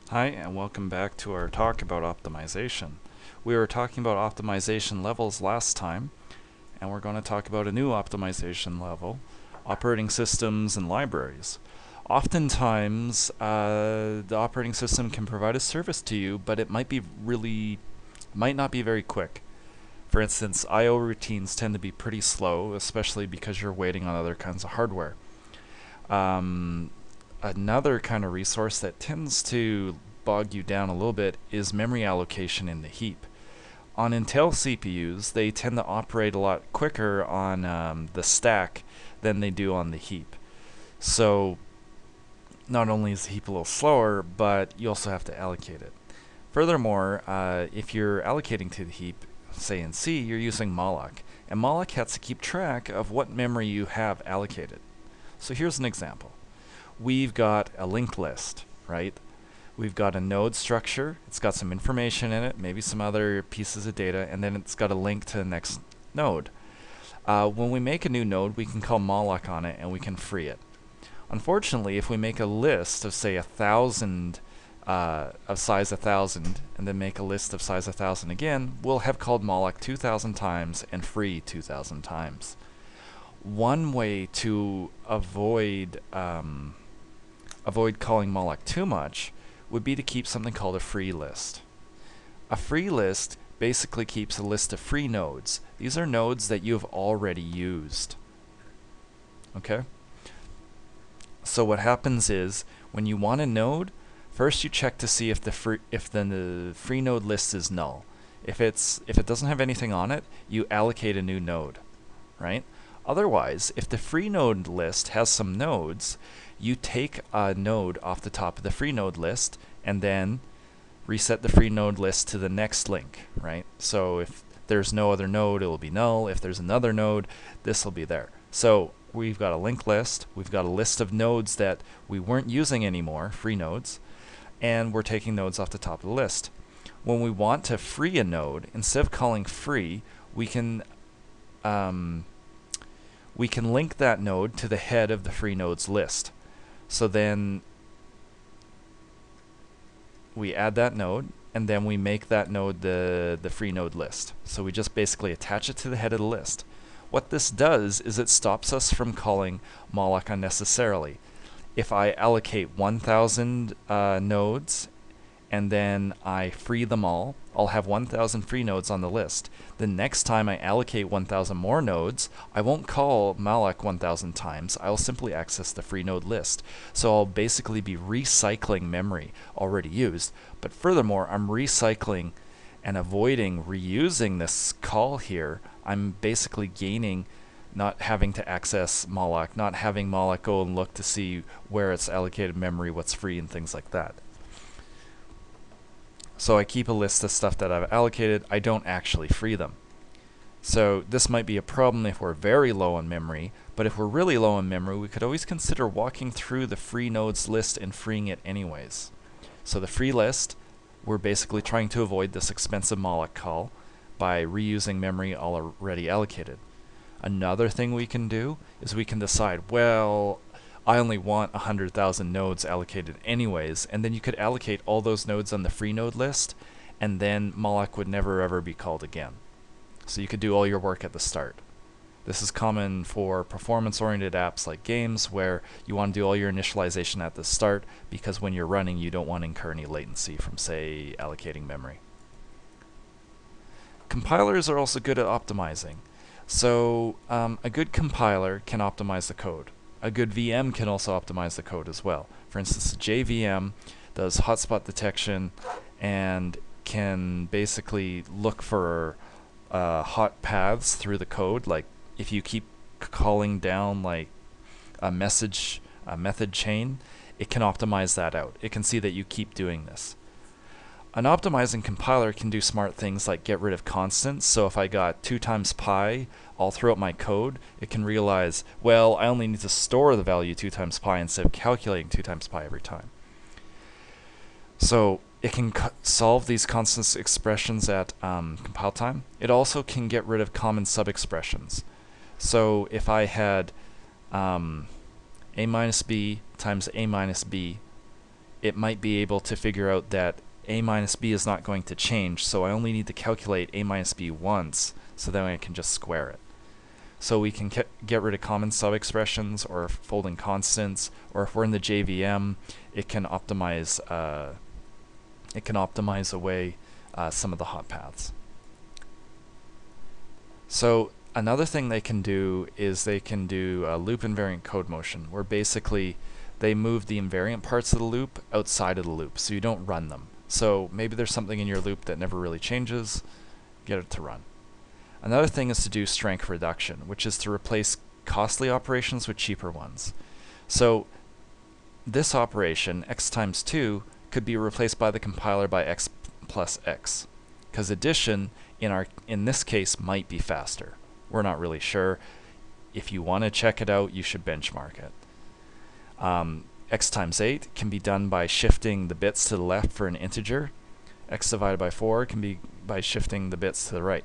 Hi, and welcome back to our talk about optimization. We were talking about optimization levels last time, and we're going to talk about a new optimization level, operating systems and libraries. Oftentimes, the operating system can provide a service to you, but it might not be very quick. For instance, I/O routines tend to be pretty slow, especially because you're waiting on other kinds of hardware. Um, Another kind of resource that tends to bog you down a little bit is memory allocation in the heap. On Intel CPUs, they tend to operate a lot quicker on the stack than they do on the heap. So not only is the heap a little slower, but you also have to allocate it. Furthermore, if you're allocating to the heap, say in C, you're using malloc, and malloc has to keep track of what memory you have allocated. So here's an example. We've got a linked list, right? We've got a node structure. It's got some information in it, maybe some other pieces of data, and then it's got a link to the next node. When we make a new node, we can call malloc on it and we can free it. Unfortunately, if we make a list of, say, 1,000, of size 1,000, and then make a list of size 1,000 again, we'll have called malloc 2,000 times and free 2,000 times. One way to avoid calling malloc too much would be to keep something called a free list. A free list basically keeps a list of free nodes. These are nodes that you have already used. Okay? So what happens is, when you want a node, first you check to see if the free node list is null. If it doesn't have anything on it, you allocate a new node, right? Otherwise, if the free node list has some nodes, you take a node off the top of the free node list and then reset the free node list to the next link, right? So if there's no other node, it will be null. If there's another node, this will be there. So we've got a linked list. We've got a list of nodes that we weren't using anymore, free nodes, and we're taking nodes off the top of the list. When we want to free a node, instead of calling free, we can link that node to the head of the free nodes list. So then we add that node, and then we make that node the free node list. So we just basically attach it to the head of the list. What this does is it stops us from calling malloc unnecessarily. If I allocate 1,000 nodes and then I free them all, I'll have 1,000 free nodes on the list. The next time I allocate 1,000 more nodes, I won't call malloc 1,000 times. I'll simply access the free node list. So I'll basically be recycling memory already used. But furthermore, I'm recycling and avoiding reusing this call here. I'm basically gaining not having to access malloc, not having malloc go and look to see where it's allocated memory, what's free, and things like that. So I keep a list of stuff that I've allocated. I don't actually free them. So this might be a problem if we're very low on memory, but if we're really low on memory, we could always consider walking through the free nodes list and freeing it anyways. So the free list, we're basically trying to avoid this expensive malloc call by reusing memory already allocated. Another thing we can do is we can decide, well, I only want 100,000 nodes allocated anyways, and then you could allocate all those nodes on the free node list, and then malloc would never ever be called again. So you could do all your work at the start. This is common for performance-oriented apps like games, where you want to do all your initialization at the start, because when you're running, you don't want to incur any latency from, say, allocating memory. Compilers are also good at optimizing. So a good compiler can optimize the code. A good VM can also optimize the code as well. For instance, JVM does hotspot detection and can basically look for hot paths through the code. Like if you keep calling down like a method chain, it can optimize that out. It can see that you keep doing this. An optimizing compiler can do smart things like get rid of constants. So if I got 2 times pi all throughout my code, it can realize, well, I only need to store the value 2 times pi instead of calculating 2 times pi every time. So it can solve these constant expressions at compile time. It also can get rid of common sub-expressions. So if I had a minus b times a minus b it might be able to figure out that a minus b is not going to change, so I only need to calculate a minus b once, so then I can just square it. So we can get rid of common sub-expressions or folding constants, or if we're in the JVM, it can optimize away some of the hot paths. So another thing they can do is they can do a loop invariant code motion, where basically they move the invariant parts of the loop outside of the loop, so you don't run them. So maybe there's something in your loop that never really changes, get it to run. Another thing is to do strength reduction, which is to replace costly operations with cheaper ones. So this operation, x times 2, could be replaced by the compiler by x plus x, because addition in this case might be faster. We're not really sure. If you want to check it out, you should benchmark it. X times 8 can be done by shifting the bits to the left for an integer. X divided by 4 can be by shifting the bits to the right.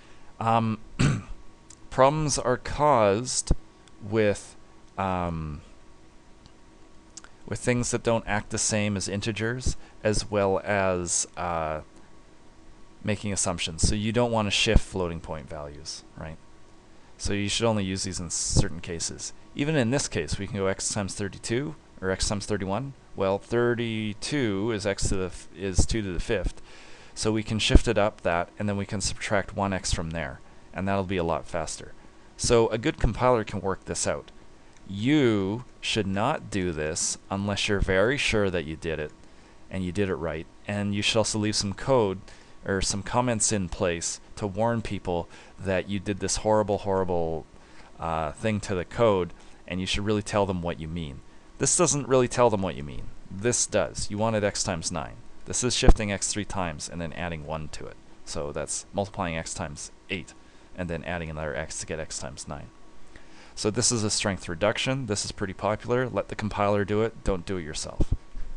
Problems are caused with things that don't act the same as integers, as well as making assumptions. So you don't want to shift floating point values, right? So you should only use these in certain cases. Even in this case, we can go x times 32 or x times 31. Well, 32 is 2 to the 5th. So we can shift it up that, and then we can subtract 1x from there, and that'll be a lot faster. So a good compiler can work this out. You should not do this unless you're very sure that you did it, and you did it right. And you should also leave some code or some comments in place to warn people that you did this horrible thing to the code, and you should really tell them what you mean. This doesn't really tell them what you mean. This does. You wanted x times 9. This is shifting x 3 times and then adding 1 to it. So that's multiplying x times 8 and then adding another x to get x times 9. So this is a strength reduction. This is pretty popular. Let the compiler do it. Don't do it yourself.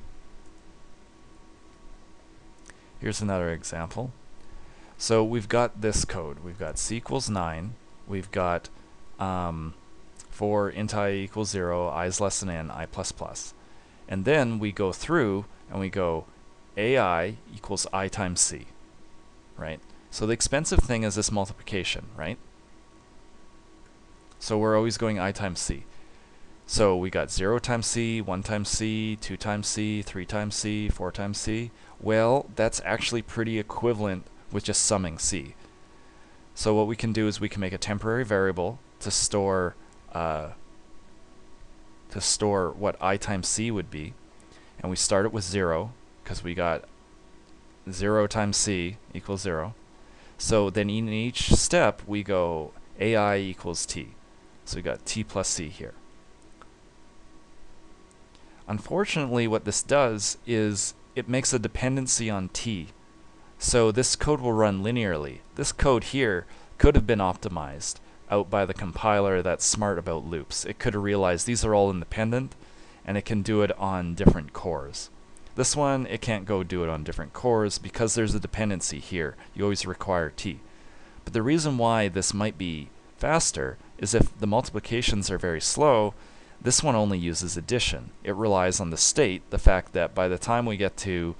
Here's another example. So we've got this code. We've got c equals 9. We've got for int I equals 0, I is less than n, I plus plus. And then we go through and we go ai equals I times c, right? So the expensive thing is this multiplication, right? So we're always going I times c. So we got 0 times c, 1 times c, 2 times c, 3 times c, 4 times c. Well, that's actually pretty equivalent with just summing c. So what we can do is we can make a temporary variable to store what I times c would be, and we start it with 0 because we got 0 times c equals 0. So then in each step we go ai equals t. So we got t plus c here. Unfortunately, what this does is it makes a dependency on t. So this code will run linearly. This code here could have been optimized out by the compiler that's smart about loops. It could have realized these are all independent, and it can do it on different cores. This one, it can't go do it on different cores because there's a dependency here. You always require t. But the reason why this might be faster is if the multiplications are very slow, this one only uses addition. It relies on the state, the fact that by the time we get to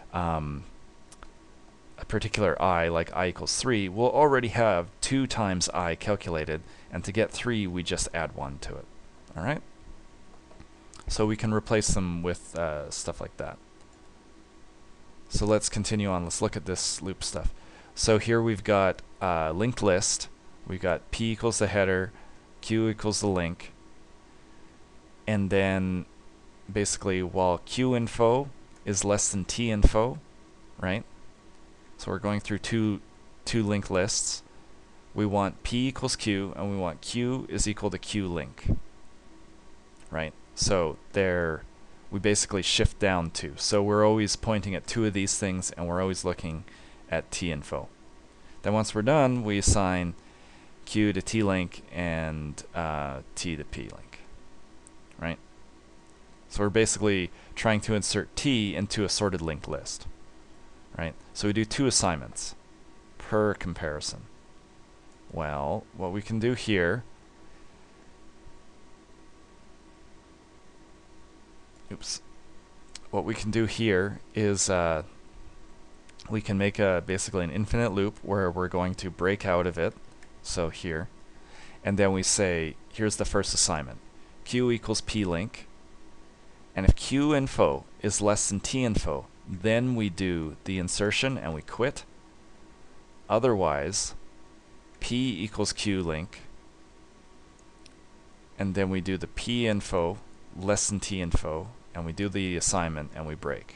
a particular I, like I equals 3, we'll already have 2 times I calculated, and to get 3 we just add 1 to it. Alright? So we can replace them with stuff like that. So let's continue on. Let's look at this loop stuff. So here we've got linked list. We've got p equals the header, q equals the link, and then basically while q info is less than t info, right? So we're going through two linked lists. We want p equals q, and we want q is equal to q link, right? So there, we basically shift down 2. So we're always pointing at 2 of these things, and we're always looking at t info. Then once we're done, we assign q to t link and t to p link, right? So we're basically trying to insert t into a sorted linked list, right? So we do 2 assignments per comparison. Well, what we can do here, what we can do here is we can make basically an infinite loop where we're going to break out of it. So here. And then we say, here's the first assignment. Q equals plink. And if QInfo is less than TInfo, then we do the insertion and we quit. Otherwise, P equals QLink. And then we do the PInfo less than TInfo, and we do the assignment and we break.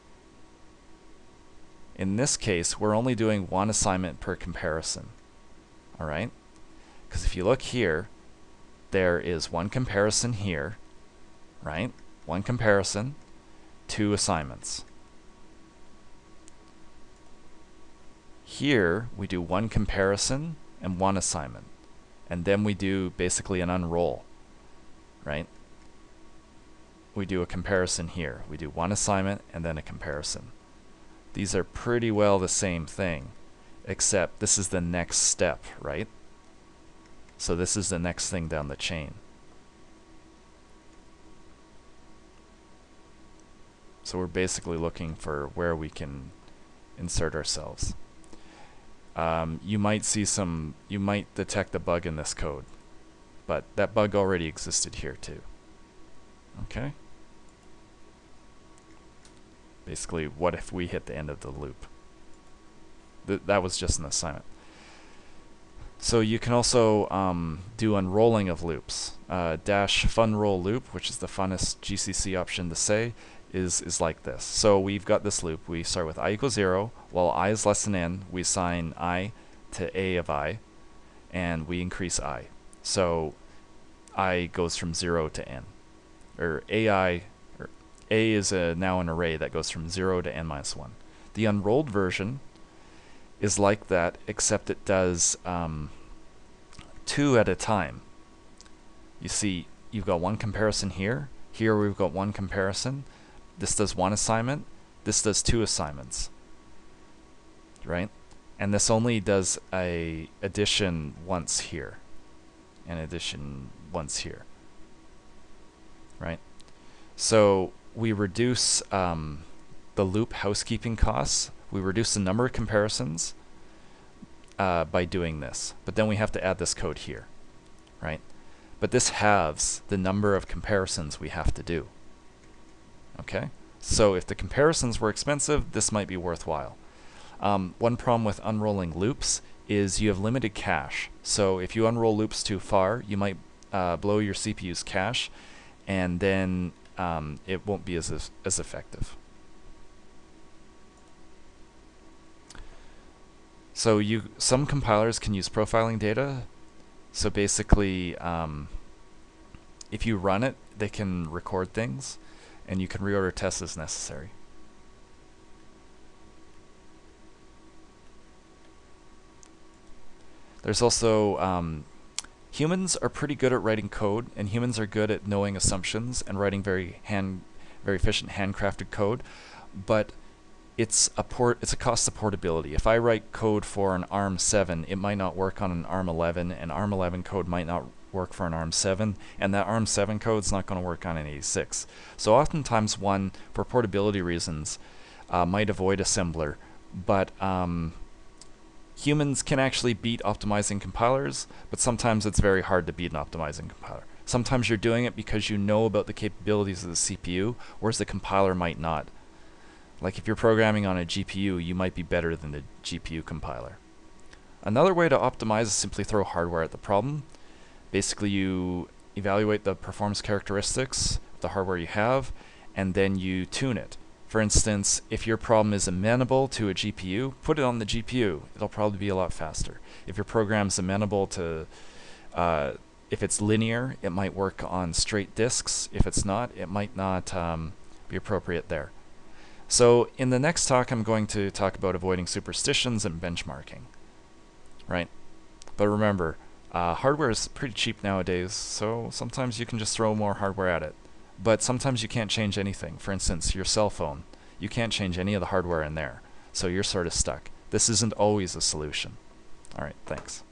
In this case, we're only doing one assignment per comparison. All right? Because if you look here, there is one comparison here, right? One comparison, two assignments. Here, we do one comparison and one assignment. And then we do basically an unroll, right? We do a comparison here. We do one assignment and then a comparison. These are pretty well the same thing, except this is the next step, right? So this is the next thing down the chain. So we're basically looking for where we can insert ourselves. You might detect a bug in this code, but that bug already existed here too. Okay? Basically, what if we hit the end of the loop? That was just an assignment. So you can also do unrolling of loops. Dash funroll loop, which is the funnest GCC option to say, is like this. So we've got this loop. We start with I equals 0. While I is less than n, we assign I to a of I, and we increase I. So I goes from 0 to n. Or AI, or A is now an array that goes from 0 to n minus 1. The unrolled version is like that, except it does 2 at a time. You see, you've got one comparison here. Here we've got one comparison. This does one assignment. This does two assignments. Right? And this only does a addition once here. And addition once here. Right? So we reduce the loop housekeeping costs. We reduce the number of comparisons by doing this. But then we have to add this code here. Right? But this halves the number of comparisons we have to do. Okay? So if the comparisons were expensive, this might be worthwhile. One problem with unrolling loops is you have limited cache. So if you unroll loops too far, you might blow your CPU's cache, and then it won't be as effective. So some compilers can use profiling data. So basically, if you run it, they can record things, and you can reorder tests as necessary. There's also humans are pretty good at writing code, and humans are good at knowing assumptions and writing very efficient handcrafted code, but it's a cost of portability. If I write code for an ARM7, it might not work on an ARM11, and ARM11 code might not work for an ARM7, and that ARM7 code is not going to work on an 86. So oftentimes one, for portability reasons, might avoid assembler, but humans can actually beat optimizing compilers, but sometimes it's very hard to beat an optimizing compiler. Sometimes you're doing it because you know about the capabilities of the CPU, whereas the compiler might not. Like if you're programming on a GPU, you might be better than the GPU compiler. Another way to optimize is simply throw hardware at the problem. Basically, you evaluate the performance characteristics of the hardware you have, and then you tune it. For instance, if your problem is amenable to a GPU, put it on the GPU. It'll probably be a lot faster. If your program's amenable to, if it's linear, it might work on straight disks. If it's not, it might not be appropriate there. So in the next talk, I'm going to talk about avoiding superstitions and benchmarking. Right? But remember, hardware is pretty cheap nowadays, so sometimes you can just throw more hardware at it. But sometimes you can't change anything. For instance, your cell phone. You can't change any of the hardware in there, so you're sort of stuck. This isn't always a solution. All right, thanks.